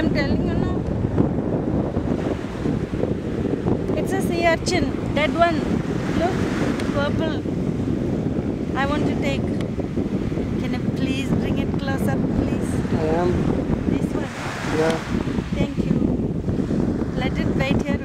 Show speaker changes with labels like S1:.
S1: I'm telling you now. It's a sea urchin, dead one. Look, purple. I want to take. Can you please bring it close up, please?
S2: I am.
S1: This one.
S2: Yeah.
S1: Thank you. Let it wait here.